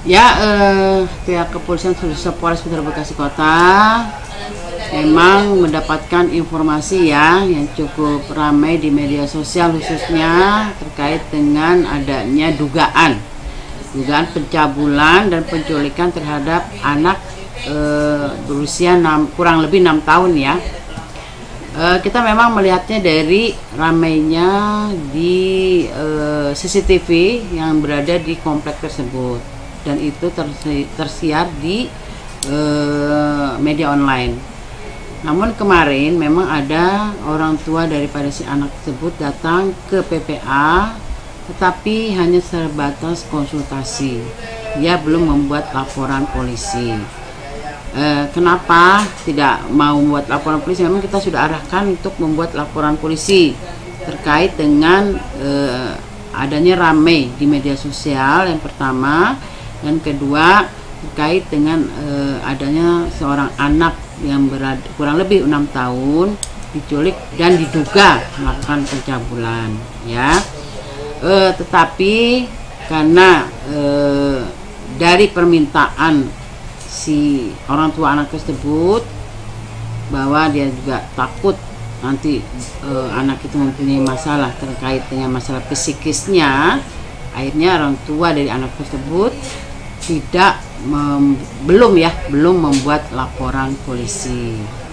Ya, pihak kepolisian Polres Metro Bekasi Kota memang mendapatkan informasi ya yang cukup ramai di media sosial, khususnya terkait dengan adanya dugaan pencabulan dan penculikan terhadap anak berusia kurang lebih 6 tahun ya. Kita memang melihatnya dari ramainya di CCTV yang berada di komplek tersebut, dan itu tersiar di media online. Namun kemarin memang ada orang tua daripada si anak tersebut datang ke PPA, tetapi hanya sebatas konsultasi. Dia belum membuat laporan polisi. Kenapa tidak mau membuat laporan polisi? Memang kita sudah arahkan untuk membuat laporan polisi terkait dengan adanya ramai di media sosial, yang pertama, dan kedua terkait dengan adanya seorang anak yang kurang lebih 6 tahun diculik dan diduga melakukan pencabulan ya. Tetapi karena dari permintaan si orang tua anak tersebut bahwa dia juga takut nanti anak itu mempunyai masalah terkait dengan masalah psikisnya, akhirnya orang tua dari anak tersebut belum membuat laporan polisi.